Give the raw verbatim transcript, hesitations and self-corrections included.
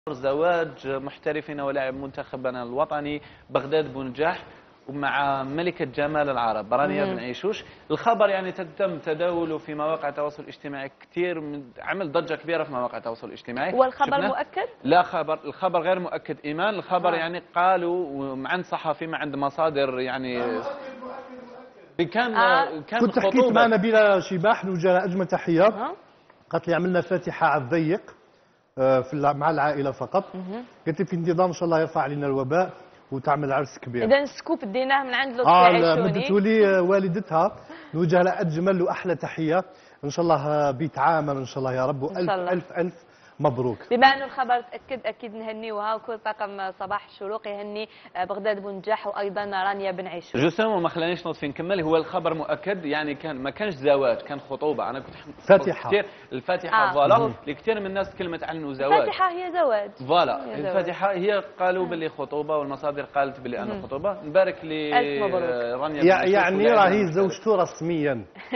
زواج محترفين ولاعب منتخبنا الوطني بغداد بونجاح ومع ملكة جمال العرب رانيا بن عيشوش. الخبر يعني تم تداوله في مواقع التواصل الاجتماعي كثير، من عمل ضجة كبيرة في مواقع التواصل الاجتماعي. والخبر مؤكد؟ لا، خبر الخبر غير مؤكد إيمان. الخبر آه. يعني قالوا عند صحفي ما عند مصادر يعني كان آه. كان كنت حكيت مع نبيلة شباح نوجه أجمل تحية. آه. قالت لي عملنا فاتحة على الضيق في مع العائلة فقط. قلت لي في انتظام إن شاء الله يرفع علينا الوباء وتعمل عرس كبير. إذا سكوب ديناه من عند لطفي اه عيشوني. مدته لي والدتها نوجه لها أجمل وأحلى تحية. إن شاء الله بيت عامر إن شاء الله يا رب، وألف ألف ألف مبروك. بما انه الخبر تاكد اكيد نهنيوها، وكل طاقم صباح الشروق يهني بغداد بونجاح وايضا رانيا بن عيشوش. جسام وما خلانيش نطفي نكمل. هو الخبر مؤكد يعني كان ما كانش زواج، كان خطوبه. انا كنت فاتحه كثير الفاتحه فوالا آه. لكثير من الناس تكلمت عنه زواج. الفاتحه هي زواج فوالا. الفاتحه هي قالوا باللي خطوبه، والمصادر قالت باللي انه خطوبه. نبارك لرانيا يعني راهي زوجته رسميا.